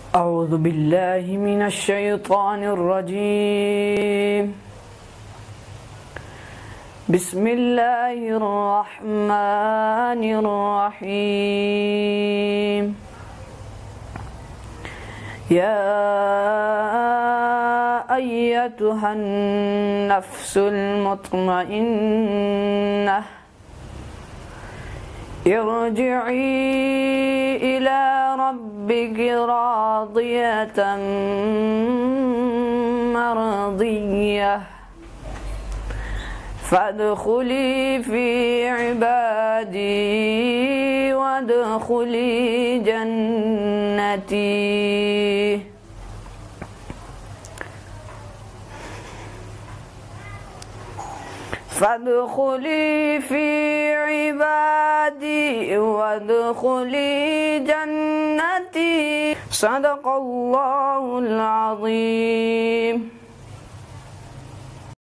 أعوذ بالله من الشيطان الرجيم. بسم الله الرحمن الرحيم. يا أيتها النفس المطمئنة ارجعي إلى ربك راضية مرضية فادخلي في عبادي وادخلي جنتي. فادخلي في عبادي وادخلي جنتي. صدق الله العظيم.